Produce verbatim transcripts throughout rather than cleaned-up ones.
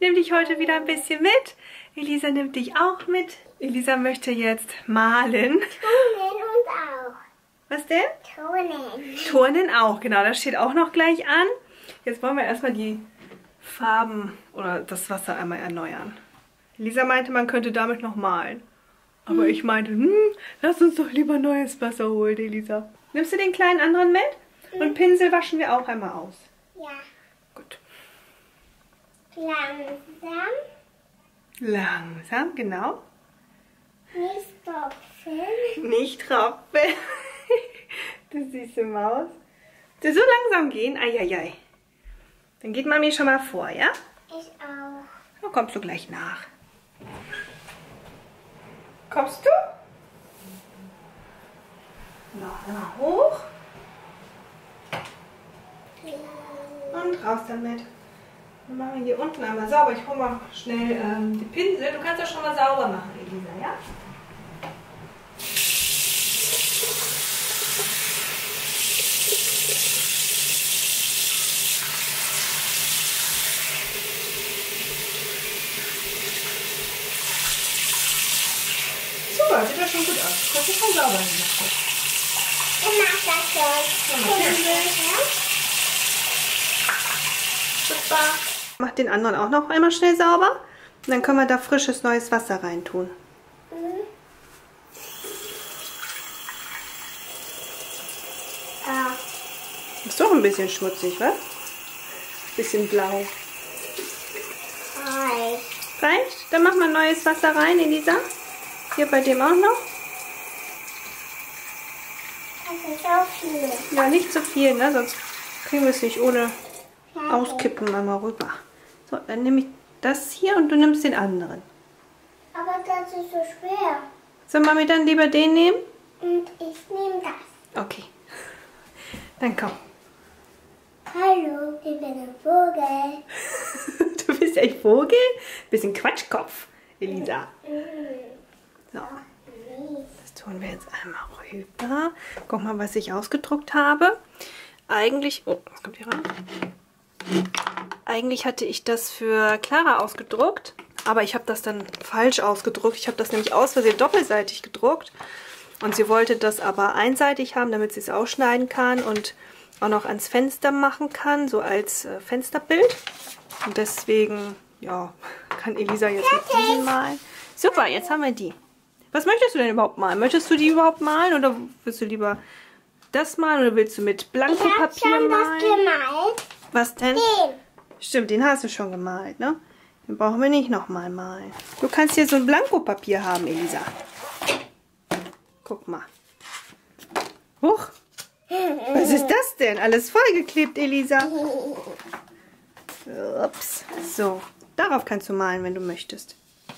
nehme dich heute wieder ein bisschen mit. Elisa nimmt dich auch mit. Elisa möchte jetzt malen. Turnen und auch. Was denn? Turnen. Turnen auch, genau. Das steht auch noch gleich an. Jetzt wollen wir erstmal die Farben oder das Wasser einmal erneuern. Elisa meinte, man könnte damit noch malen. Aber hm. ich meinte, hm, lass uns doch lieber neues Wasser holen, Elisa. Nimmst du den kleinen anderen mit? Hm. Und Pinsel waschen wir auch einmal aus. Ja. Gut. Langsam. Langsam, genau. Nicht tropfen. Nicht tropfen. Du süße Maus. Du so langsam gehen? Eieiei. Dann geht Mami schon mal vor, ja? Ich auch. Dann kommst du gleich nach. Kommst du? Noch einmal hoch. Und raus damit. Dann machen wir hier unten einmal sauber. Ich hole mal schnell ähm, die Pinsel. Du kannst das schon mal sauber machen, Elisa, ja? Super, sieht das schon gut aus. Das ist schon sauber gemacht. Ich mach das schon. Okay. Super. Mach den anderen auch noch einmal schnell sauber. Und dann können wir da frisches neues Wasser reintun. Mhm. Ah. Ist doch ein bisschen schmutzig, was? Bisschen blau. Reicht. Reicht? Dann mach mal neues Wasser rein, Elisa. Hier bei dem auch noch. Das ist auch viel. Ja, nicht zu viel, ne? Sonst kriegen wir es nicht ohne Auskippen einmal rüber. So, dann nehme ich das hier und du nimmst den anderen. Aber das ist so schwer. Sollen wir mir dann lieber den nehmen? Und ich nehme das. Okay. Dann komm. Hallo, ich bin ein Vogel. Du bist ein Vogel? Bisschen Quatschkopf, Elisa. So. Das tun wir jetzt einmal rüber. Guck mal, was ich ausgedruckt habe. Eigentlich... Oh, was kommt hier rein? Eigentlich hatte ich das für Clara ausgedruckt. Aber ich habe das dann falsch ausgedruckt. Ich habe das nämlich aus Versehen doppelseitig gedruckt. Und sie wollte das aber einseitig haben, damit sie es ausschneiden kann und auch noch ans Fenster machen kann, so als äh, Fensterbild. Und deswegen, ja, kann Elisa jetzt mit diesen malen. Super, jetzt haben wir die. Was möchtest du denn überhaupt malen? Möchtest du die überhaupt malen oder willst du lieber das malen oder willst du mit Blankopapier malen? Ich habe schon was gemalt. Was denn? Den. Stimmt, den hast du schon gemalt, ne? Den brauchen wir nicht nochmal malen. Du kannst hier so ein Blankopapier haben, Elisa. Guck mal. Huch. Was ist das denn? Alles vollgeklebt, Elisa. Ups. So, darauf kannst du malen, wenn du möchtest.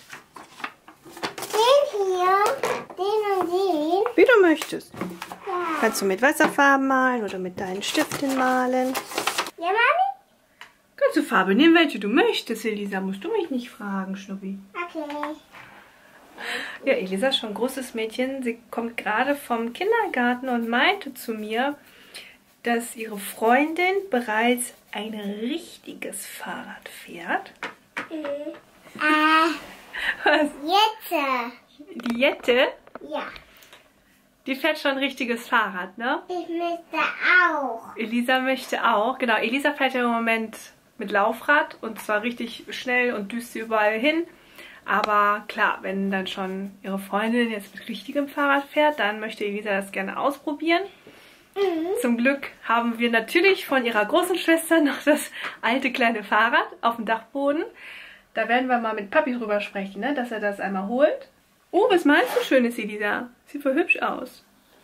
Den hier, den und den. Wie du möchtest. Ja. Kannst du mit Wasserfarben malen oder mit deinen Stiften malen. Ja, Mami? Kannst du Farbe nehmen, welche du möchtest, Elisa. Musst du mich nicht fragen, Schnuppi. Okay. Ja, Elisa ist schon ein großes Mädchen. Sie kommt gerade vom Kindergarten und meinte zu mir, dass ihre Freundin bereits ein richtiges Fahrrad fährt. Mhm. Äh, Was? jetzt. Die Jette, Ja. die fährt schon ein richtiges Fahrrad, ne? Ich möchte auch. Elisa möchte auch. Genau, Elisa fährt ja im Moment mit Laufrad und zwar richtig schnell und düst sie überall hin. Aber klar, wenn dann schon ihre Freundin jetzt mit richtigem Fahrrad fährt, dann möchte Elisa das gerne ausprobieren. Mhm. Zum Glück haben wir natürlich von ihrer großen Schwester noch das alte kleine Fahrrad auf dem Dachboden. Da werden wir mal mit Papi drüber sprechen, ne? Dass er das einmal holt. Oh, was malst du Schönes, Elisa? Sieht voll hübsch aus.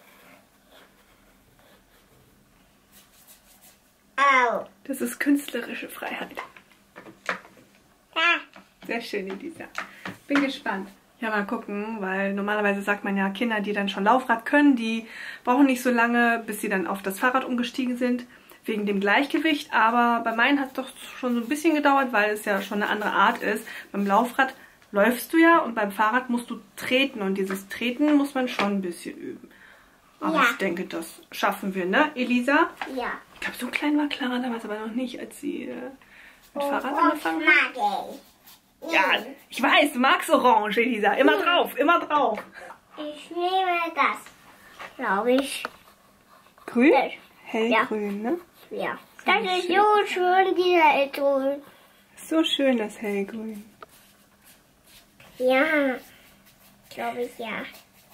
Au. Das ist künstlerische Freiheit. Da. Sehr schön, Elisa. Bin gespannt. Ja, mal gucken, weil normalerweise sagt man ja, Kinder, die dann schon Laufrad können, die brauchen nicht so lange, bis sie dann auf das Fahrrad umgestiegen sind, wegen dem Gleichgewicht. Aber bei meinen hat es doch schon so ein bisschen gedauert, weil es ja schon eine andere Art ist. Beim Laufrad läufst du ja und beim Fahrrad musst du treten und dieses Treten muss man schon ein bisschen üben. Aber Ja. ich denke, das schaffen wir, ne, Elisa? Ja. Ich glaube, so klein war Clara damals aber noch nicht, als sie äh, mit Oh, Fahrrad oh, angefangen hat. mag ich. Ja, ich weiß, du magst Orange, Elisa. Immer drauf, immer drauf. Ich nehme das, glaube ich. Grün? Das. Hellgrün, ne? Ja. Das ist so schön, dieser Hellgrün. So schön, das Hellgrün. Ja, glaube ich, ja.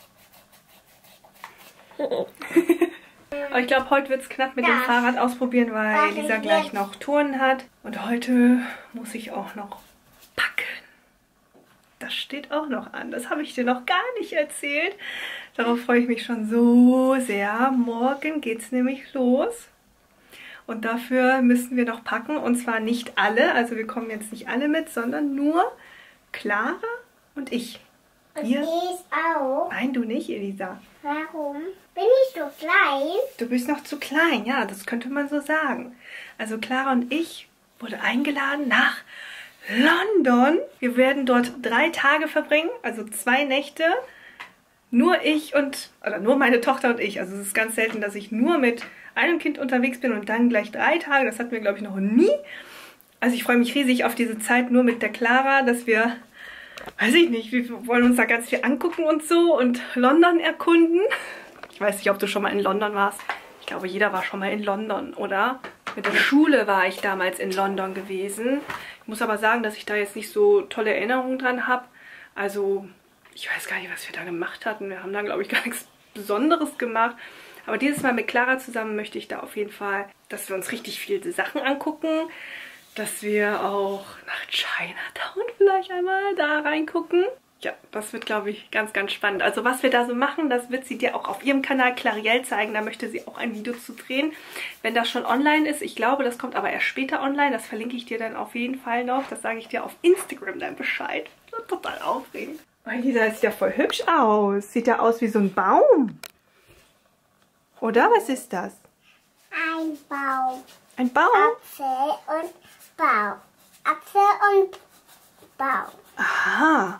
Aber ich glaube, heute wird es knapp mit dem Das. Fahrrad ausprobieren, weil Was Elisa ist gleich jetzt? noch Touren hat. Und heute muss ich auch noch packen. Das steht auch noch an. Das habe ich dir noch gar nicht erzählt. Darauf freue ich mich schon so sehr. Morgen geht es nämlich los. Und dafür müssen wir noch packen. Und zwar nicht alle. Also wir kommen jetzt nicht alle mit, sondern nur Clara und ich. Und Wir? ich auch. Nein, du nicht, Elisa. Warum? Bin ich so klein? Du bist noch zu klein, ja, das könnte man so sagen. Also Clara und ich wurden eingeladen nach London. Wir werden dort drei Tage verbringen, also zwei Nächte. Nur ich und, oder nur meine Tochter und ich. Also es ist ganz selten, dass ich nur mit einem Kind unterwegs bin und dann gleich drei Tage. Das hatten wir, glaube ich, noch nie. Also ich freue mich riesig auf diese Zeit nur mit der Clara, dass wir, weiß ich nicht, wir wollen uns da ganz viel angucken und so und London erkunden. Ich weiß nicht, ob du schon mal in London warst. Ich glaube, jeder war schon mal in London, oder? Mit der Schule war ich damals in London gewesen. Ich muss aber sagen, dass ich da jetzt nicht so tolle Erinnerungen dran habe. Also, ich weiß gar nicht, was wir da gemacht hatten. Wir haben da, glaube ich, gar nichts Besonderes gemacht. Aber dieses Mal mit Clara zusammen möchte ich da auf jeden Fall, dass wir uns richtig viele Sachen angucken. Dass wir auch nach Chinatown vielleicht einmal da reingucken. Ja, das wird, glaube ich, ganz, ganz spannend. Also was wir da so machen, das wird sie dir auch auf ihrem Kanal Clarielle zeigen. Da möchte sie auch ein Video zu drehen, wenn das schon online ist. Ich glaube, das kommt aber erst später online. Das verlinke ich dir dann auf jeden Fall noch. Das sage ich dir auf Instagram dann Bescheid. Das ist total aufregend. Weil dieser sieht ja voll hübsch aus. Sieht ja aus wie so ein Baum. Oder? Was ist das? Ein Baum. Ein Baum? Apfel und Baum. Apfel und Baum. Aha.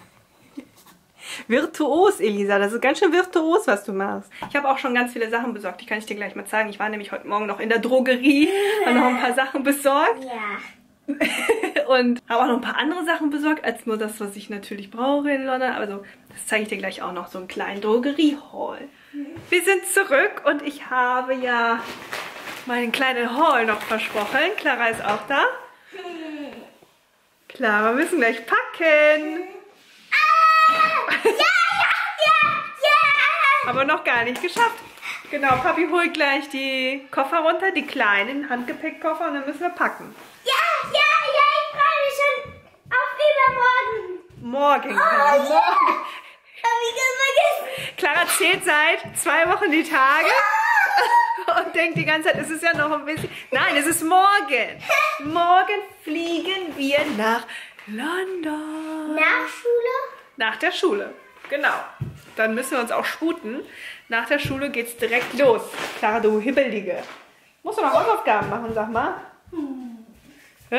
Virtuos, Elisa. Das ist ganz schön virtuos, was du machst. Ich habe auch schon ganz viele Sachen besorgt. Die kann ich dir gleich mal zeigen. Ich war nämlich heute Morgen noch in der Drogerie. Habe noch ein paar Sachen besorgt. Ja. Und habe auch noch ein paar andere Sachen besorgt, als nur das, was ich natürlich brauche in London. Also das zeige ich dir gleich auch noch. So einen kleinen Drogerie-Haul. Wir sind zurück und ich habe ja meinen kleinen Haul noch versprochen. Clara ist auch da. Clara, wir müssen gleich packen. Ja, ja, ja, ja. Aber noch gar nicht geschafft. Genau, Papi holt gleich die Koffer runter, die kleinen Handgepäckkoffer und dann müssen wir packen. Ja, ja, ja, ich freue mich schon auf übermorgen. Morgen. Oh, Morgen. ja. Hab ich vergessen. Clara zählt seit zwei Wochen die Tage und denkt die ganze Zeit, es ist ja noch ein bisschen... Nein, es ist morgen. Morgen fliegen wir nach London. Nach Schule? Nach der Schule, genau. Dann müssen wir uns auch sputen. Nach der Schule geht's direkt los. Clara, du Hibbelige. Musst du noch Hausaufgaben machen, sag mal. Hm. Hä?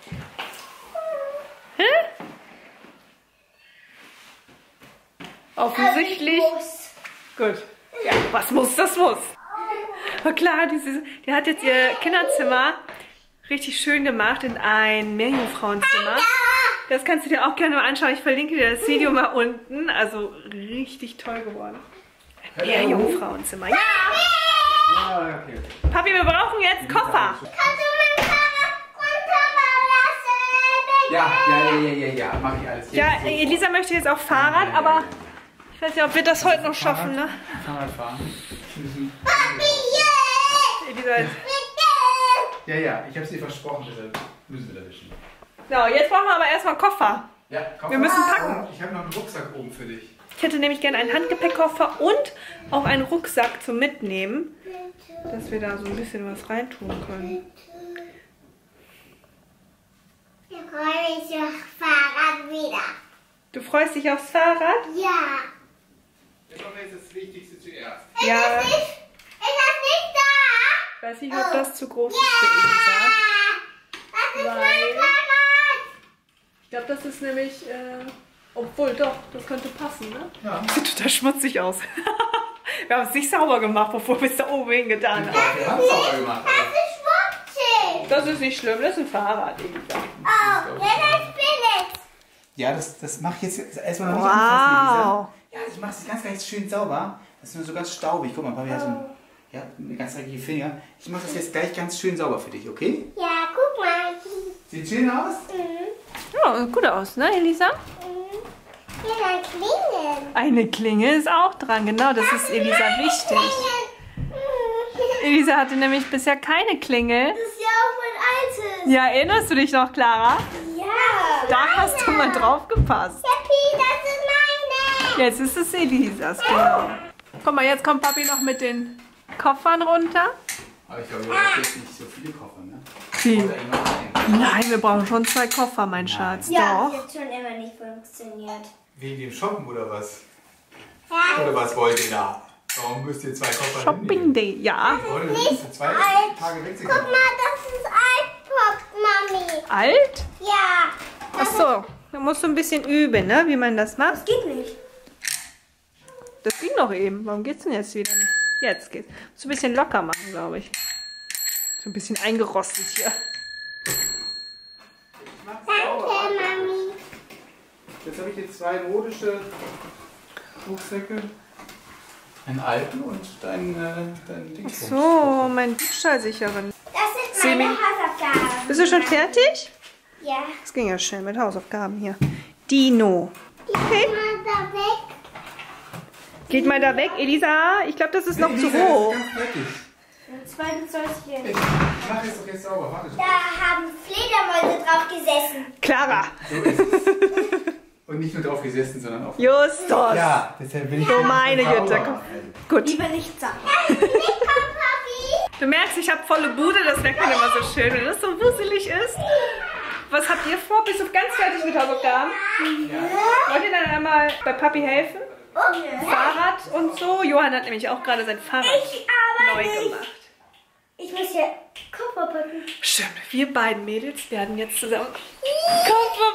Hä? Offensichtlich. Gut. Ja, was muss, das muss. Aber Clara, diese, die hat jetzt ihr Kinderzimmer richtig schön gemacht in ein Meerjungfrauenzimmer. Das kannst du dir auch gerne mal anschauen. Ich verlinke dir das Video mal unten. Also richtig toll geworden. Ein Meerjungfrauenzimmer. Ja! Ja, okay. Papi, wir brauchen jetzt Koffer. Kannst du mein Fahrrad runterlassen? Ja, ja, ja, ja, ja, ja, mach ich alles. Ja, Elisa möchte jetzt auch Fahrrad, aber ich weiß nicht, ob wir das heute noch schaffen, ne? Fahrrad fahren. Papi, yeah. Elisa ist... Ja, ja, ich hab's dir versprochen, deshalb müssen wir das wissen. So, jetzt brauchen wir aber erstmal Koffer. Ja, komm. Wir müssen packen. Ich habe noch einen Rucksack oben für dich. Ich hätte nämlich gerne einen Handgepäckkoffer und auch einen Rucksack zum Mitnehmen, dass wir da so ein bisschen was reintun können. Ich freue mich aufs Fahrrad wieder. Du freust dich aufs Fahrrad? Ja. Jetzt machen wir jetzt das Wichtigste zuerst. Ja. Ist das nicht, ist das nicht da? Ich weiß nicht, ob das zu groß ist für Elisa. Das ist Weil- mein Fahrrad. Ich glaube, das ist nämlich, äh, obwohl doch, das könnte passen, ne? Ja. Sieht total schmutzig aus. Wir haben es nicht sauber gemacht, bevor wir es da oben hingetan haben. Wir haben es sauber gemacht. Das ist schmutzig. Das ist nicht schlimm, das ist ein Fahrrad, Elisa. Oh, ja, das bin ich. Ja, das, das mache ich jetzt erstmal noch nicht Wow. anfassen, Elisa. Ja, ich mache es ganz, ganz schön sauber. Das ist nur so ganz staubig. Guck mal, Papi hat so ein, ja, eine ganz dreckige Finger. Ich mache das jetzt gleich ganz schön sauber für dich, okay? Ja, guck mal. Sieht schön aus? Mhm. Ja, gut aus, ne, Elisa? Mhm. Ja, dann klingeln. Eine Klinge ist auch dran, genau, das ist Elisa wichtig. Mhm. Elisa hatte nämlich bisher keine Klingel. Das ist ja auch mein altes. Ja, erinnerst du dich noch, Clara? Ja. Da hast du mal drauf gepasst. Happy, das ist meine. Jetzt ist es Elisas, genau. Guck mal, jetzt kommt Papi noch mit den Koffern runter. Aber ich glaube, du hast jetzt nicht so viele Koffer, ne? Wie? Oder irgendwas ein. Nein, wir brauchen schon zwei Koffer, mein Schatz. Ja, Doch. das hat schon immer nicht funktioniert. Wegen dem Shoppen oder was? Ja. Oder was wollt ihr da? Warum müsst ihr zwei Koffer Shopping hinnehmen? Day, ja. Oder du bist für zwei alt. Tage weg. Guck mal, das ist iPod, Mami. Alt? Ja. Ach so, da musst du ein bisschen üben, ne, wie man das macht. Geht nicht. Das ging doch eben. Warum geht's denn jetzt wieder nicht? Jetzt geht's. Musst du ein bisschen locker machen, glaube ich. So ein bisschen eingerostet hier. Danke, Mami. Jetzt habe ich hier zwei modische Rucksäcke. Einen alten und deinen, äh, deinen Dings. So, mein Diebstahlsicherin. Das ist Semi. meine Hausaufgabe. Bist du schon fertig? Ja. Das ging ja schnell mit Hausaufgaben hier. Dino. Okay. Mal da weg. Geht mal da weg, Elisa. Ich glaube, das ist noch zu Elisa, das ist hoch. ganz dreckig. Und zweites soll ich hier. Ich mach jetzt doch jetzt sauber. Warte. Da haben Fledermäuse drauf gesessen. Clara. So ist es. Und nicht nur drauf gesessen, sondern auch. Justus. Ja, deshalb bin ich. Oh, meine sauber. Güte. Also, Gut. Lieber nicht sagen. Nicht komm, Papi. Du merkst, ich habe volle Bude. Das merkt man immer so schön, wenn das so wuselig ist. Was habt ihr vor? Bist du ganz fertig mit Hausaufgaben? Wollt ihr dann einmal bei Papi helfen? Okay. Fahrrad und so. Johann hat nämlich auch gerade sein Fahrrad Ich aber neu nicht. gemacht. Ich muss hier Koffer packen. Stimmt, wir beiden Mädels werden jetzt zusammen Koffer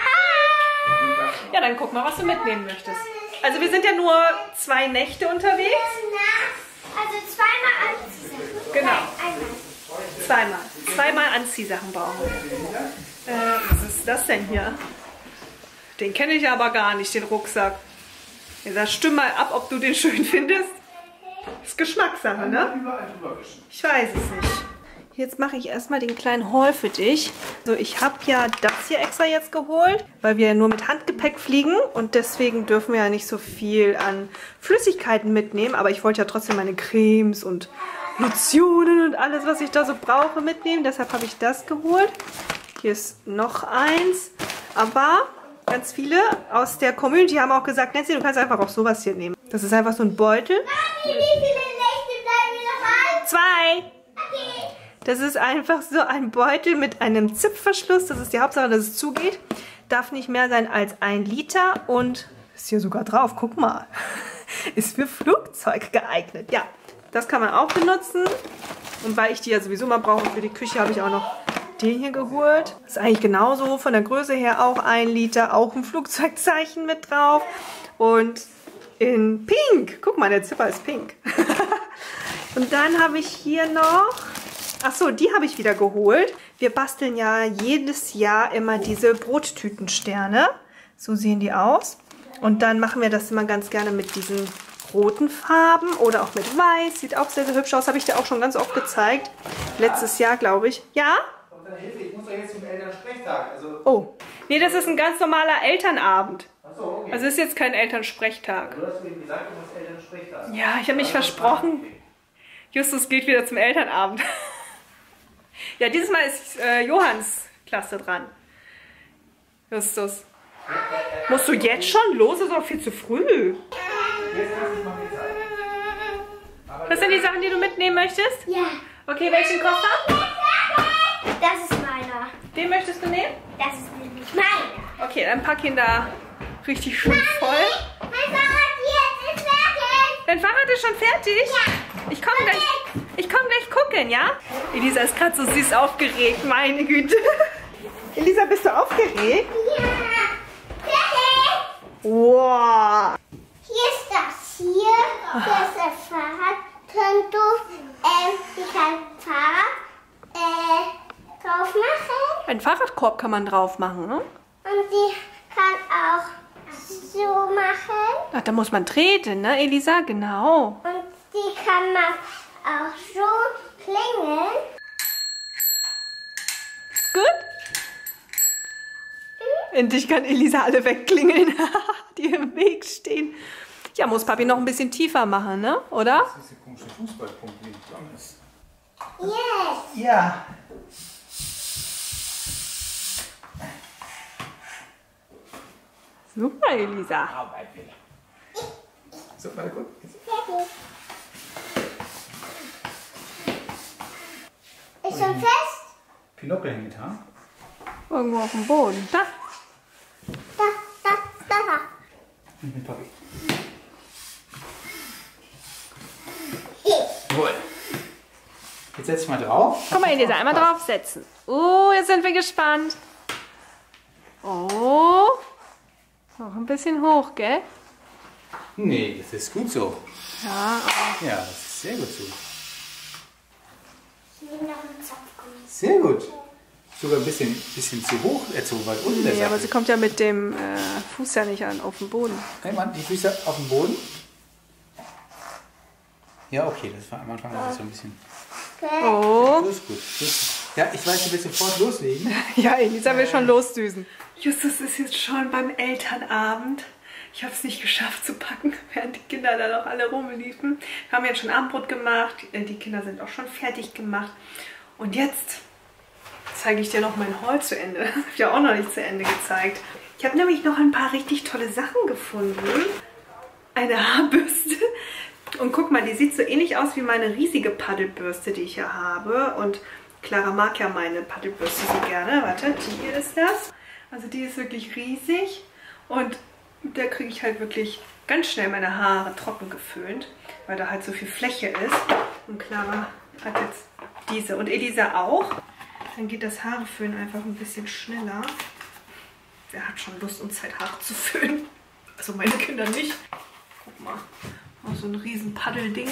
packen. Ja, dann guck mal, was du mitnehmen möchtest. Also wir sind ja nur zwei Nächte unterwegs. Also zweimal anziehen. Genau. Einmal. Zweimal. Zweimal Anziehsachen brauchen wir. Äh, was ist das denn hier? Den kenne ich aber gar nicht, den Rucksack. Ja, sag, stimm mal ab, ob du den schön findest. Das ist Geschmackssache, ne? Überall drüber wischen. Ich weiß es nicht. Jetzt mache ich erstmal den kleinen Haul für dich. So, ich habe ja das hier extra jetzt geholt, weil wir ja nur mit Handgepäck fliegen und deswegen dürfen wir ja nicht so viel an Flüssigkeiten mitnehmen. Aber ich wollte ja trotzdem meine Cremes und Lotionen und alles, was ich da so brauche, mitnehmen. Deshalb habe ich das geholt. Hier ist noch eins. Aber ganz viele aus der Community haben auch gesagt, Nancy, du kannst einfach auch sowas hier nehmen. Das ist einfach so ein Beutel. Mami, wie viele Nächte bleiben wir noch an? Zwei. Okay. Das ist einfach so ein Beutel mit einem Zipfverschluss. Das ist die Hauptsache, dass es zugeht. Darf nicht mehr sein als ein Liter und ist hier sogar drauf. Guck mal. Ist für Flugzeug geeignet. Ja, das kann man auch benutzen. Und weil ich die ja sowieso mal brauche für die Küche, habe ich auch noch den hier geholt. Ist eigentlich genauso von der Größe her auch ein Liter. Auch ein Flugzeugzeichen mit drauf. Und in Pink. Guck mal, der Zipper ist pink. Und dann habe ich hier noch... Ach so, die habe ich wieder geholt. Wir basteln ja jedes Jahr immer diese Brottütensterne. So sehen die aus. Und dann machen wir das immer ganz gerne mit diesen roten Farben oder auch mit weiß. Sieht auch sehr, sehr hübsch aus. Habe ich dir auch schon ganz oft gezeigt. Letztes Jahr, glaube ich. Ja? Ich muss doch jetzt zum Elternsprechtag. Also, Oh. Nee, das ist ein ganz normaler Elternabend. achso, okay. Also ist jetzt kein Elternsprechtag. Du hast mir gesagt, du hast Elternsprechtag. Ja, ich habe mich versprochen. Justus geht wieder zum Elternabend. Ja, dieses Mal ist äh, Johanns Klasse dran. Justus. Musst du jetzt schon los? Das ist doch viel zu früh. Jetzt lass ich mal mit Zeit. Was sind die Sachen, die du mitnehmen möchtest? Ja. Okay, welchen Koffer? Das ist meiner. Den möchtest du nehmen? Das ist nämlich meiner. Okay, dann pack ihn da richtig schön voll. Mein Fahrrad jetzt ist fertig. Dein Fahrrad ist schon fertig? Ja. Ich komme gleich, ich komm gleich gucken, ja? Elisa ist gerade so süß aufgeregt, meine Güte. Elisa, bist du aufgeregt? Ja. Fertig. Wow. Hier ist das hier. Hier ist das Fahrrad. Könnt du, ähm, ich kann Fahrrad, äh, drauf machen. Einen Fahrradkorb kann man drauf machen, ne? Und die kann auch so machen. Ach, da muss man treten, ne, Elisa? Genau. Und die kann man auch so klingeln. Gut. Endlich kann Elisa alle wegklingeln, die im Weg stehen. Ja, muss Papi noch ein bisschen tiefer machen, ne? Oder? Das ist der komische Fußballpunkt, wie lang ist. Yes. Ja. Super, Elisa. Arbeit wieder. So, warte kurz. Ist schon fest? Pinocchio hängt, ha? Irgendwo auf dem Boden. Da. Da, da, da, da. Mit Papi. Jawohl. Jetzt setz ich mal drauf. Komm mal, Elisa, einmal draufsetzen. Oh, jetzt sind wir gespannt. Oh. Noch ein bisschen hoch, gell? Nee, das ist gut so. Ja, aber Ja, das ist sehr gut so. Ich will noch einen Zopfgummi. Sehr gut. Sogar ein bisschen, bisschen zu hoch, äh, zu weit unten. der nee, aber Sattel. sie kommt ja mit dem äh, Fuß ja nicht an, auf den Boden. Hey Mann, die Füße auf dem Boden. Ja, okay, das war am Anfang auch so ein bisschen. Okay. Oh. Das ist gut. Das ist, ja, ich weiß, du willst sofort loslegen. Ja, Elisa will schon losdüsen. Justus ist jetzt schon beim Elternabend. Ich habe es nicht geschafft zu packen, während die Kinder da noch alle rumliefen. Wir haben jetzt schon Abendbrot gemacht. Die Kinder sind auch schon fertig gemacht. Und jetzt zeige ich dir noch mein Haul zu Ende. Das habe ich ja auch noch nicht zu Ende gezeigt. Ich habe nämlich noch ein paar richtig tolle Sachen gefunden. Eine Haarbürste. Und guck mal, die sieht so ähnlich aus wie meine riesige Paddelbürste, die ich hier habe. Und Clara mag ja meine Paddelbürste so gerne. Warte, die hier ist das. Also die ist wirklich riesig. Und mit der kriege ich halt wirklich ganz schnell meine Haare trocken geföhnt, weil da halt so viel Fläche ist. Und Clara hat jetzt diese. Und Elisa auch. Dann geht das Haareföhnen einfach ein bisschen schneller. Wer hat schon Lust und Zeit, Haare zu föhnen? Also meine Kinder nicht. Guck mal. Auch so ein riesen Paddelding.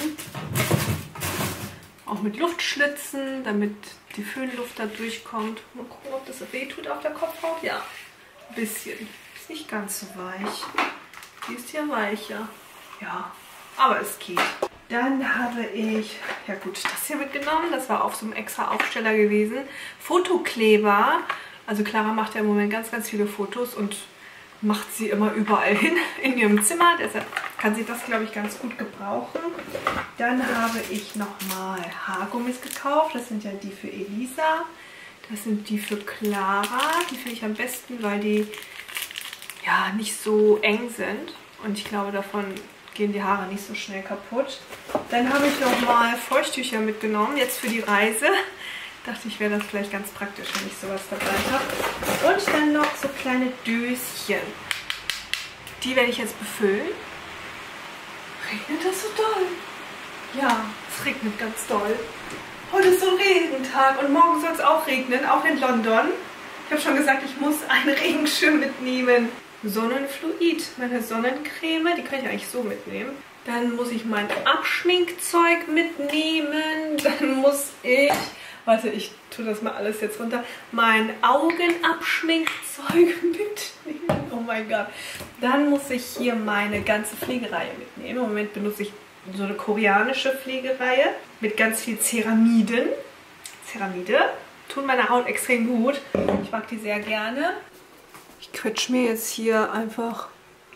Auch mit Luftschlitzen, damit die Föhnluft da durchkommt. Mal gucken, ob das weh tut auf der Kopfhaut. Ja, ein bisschen. Ist nicht ganz so weich. Die ist ja weicher. Ja, aber es geht. Dann habe ich, ja gut, das hier mitgenommen. Das war auf so einem extra Aufsteller gewesen. Fotokleber. Also Clara macht ja im Moment ganz, ganz viele Fotos und macht sie immer überall hin in ihrem Zimmer. Deshalb kann sie das, glaube ich, ganz gut gebrauchen. Dann habe ich nochmal Haargummis gekauft. Das sind ja die für Elisa. Das sind die für Clara. Die finde ich am besten, weil die ja nicht so eng sind. Und ich glaube, davon gehen die Haare nicht so schnell kaputt. Dann habe ich nochmal Feuchttücher mitgenommen, jetzt für die Reise. Dachte ich, wäre das vielleicht ganz praktisch, wenn ich sowas dabei habe. Und dann noch so kleine Döschen. Die werde ich jetzt befüllen. Regnet das so doll? Ja, es regnet ganz doll. Heute ist so ein Regentag und morgen soll es auch regnen, auch in London. Ich habe schon gesagt, ich muss einen Regenschirm mitnehmen. Sonnenfluid, meine Sonnencreme, die kann ich eigentlich so mitnehmen. Dann muss ich mein Abschminkzeug mitnehmen. Dann muss ich... Warte, ich tue das mal alles jetzt runter. Mein Augenabschminkzeug mitnehmen. Oh mein Gott. Dann muss ich hier meine ganze Pflegereihe mitnehmen. Im Moment benutze ich so eine koreanische Pflegereihe mit ganz viel Ceramiden. Ceramide tun meiner Haut extrem gut. Ich mag die sehr gerne. Ich quetsche mir jetzt hier einfach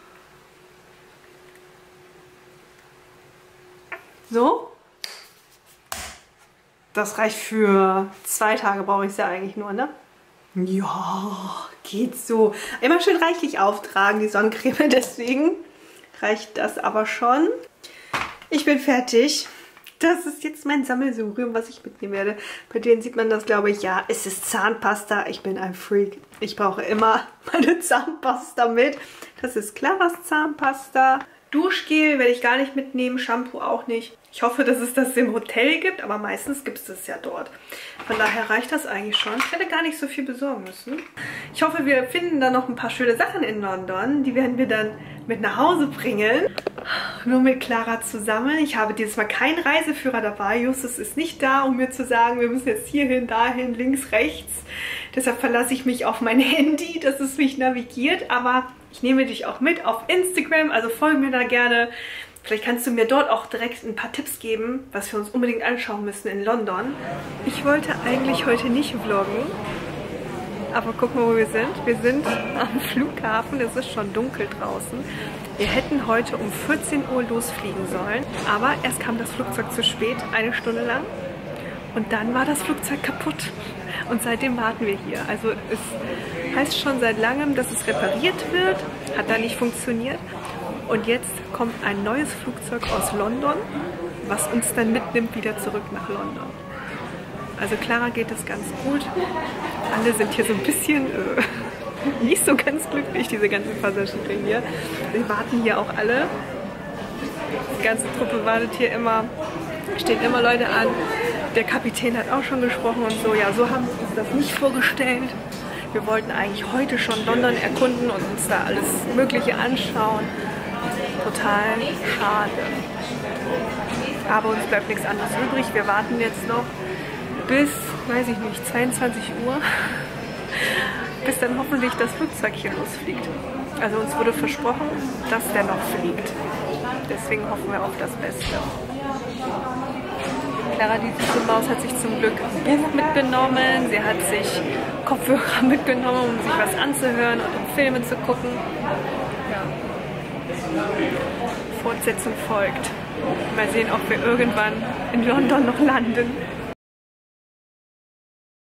so. Das reicht für zwei Tage, brauche ich es ja eigentlich nur, ne? Ja, geht so. Immer schön reichlich auftragen, die Sonnencreme, deswegen reicht das aber schon. Ich bin fertig. Das ist jetzt mein Sammelsurium, was ich mitnehmen werde. Bei denen sieht man das, glaube ich. Ja, es ist Zahnpasta. Ich bin ein Freak. Ich brauche immer meine Zahnpasta mit. Das ist Claras Zahnpasta. Duschgel werde ich gar nicht mitnehmen, Shampoo auch nicht. Ich hoffe, dass es das im Hotel gibt, aber meistens gibt es das ja dort. Von daher reicht das eigentlich schon. Ich hätte gar nicht so viel besorgen müssen. Ich hoffe, wir finden da noch ein paar schöne Sachen in London. Die werden wir dann mit nach Hause bringen. Nur mit Clara zusammen. Ich habe dieses Mal keinen Reiseführer dabei. Justus ist nicht da, um mir zu sagen, wir müssen jetzt hierhin, dahin, links, rechts. Deshalb verlasse ich mich auf mein Handy, dass es mich navigiert. Aber ich nehme dich auch mit auf Instagram, also folge mir da gerne. Vielleicht kannst du mir dort auch direkt ein paar Tipps geben, was wir uns unbedingt anschauen müssen in London. Ich wollte eigentlich heute nicht vloggen. Aber guck mal, wo wir sind. Wir sind am Flughafen. Es ist schon dunkel draußen. Wir hätten heute um vierzehn Uhr losfliegen sollen. Aber erst kam das Flugzeug zu spät, eine Stunde lang. Und dann war das Flugzeug kaputt. Und seitdem warten wir hier. Also es heißt schon seit langem, dass es repariert wird. Hat da nicht funktioniert. Und jetzt kommt ein neues Flugzeug aus London, was uns dann mitnimmt wieder zurück nach London. Also Clara geht es ganz gut. Alle sind hier so ein bisschen äh, nicht so ganz glücklich, diese ganzen Passagiere hier. Wir warten hier auch alle. Die ganze Truppe wartet hier immer, stehen immer Leute an. Der Kapitän hat auch schon gesprochen und so. Ja, so haben wir uns das nicht vorgestellt. Wir wollten eigentlich heute schon London erkunden und uns da alles Mögliche anschauen. Total schade. Aber uns bleibt nichts anderes übrig. Wir warten jetzt noch bis, weiß ich nicht, zweiundzwanzig Uhr, bis dann hoffentlich das Flugzeug hier losfliegt. Also uns wurde versprochen, dass der noch fliegt. Deswegen hoffen wir auf das Beste. Clara, die süße Maus, hat sich zum Glück ein Buch mitgenommen. Sie hat sich Kopfhörer mitgenommen, um sich was anzuhören und um Filme zu gucken. Ja. Fortsetzung folgt. Mal sehen, ob wir irgendwann in London noch landen.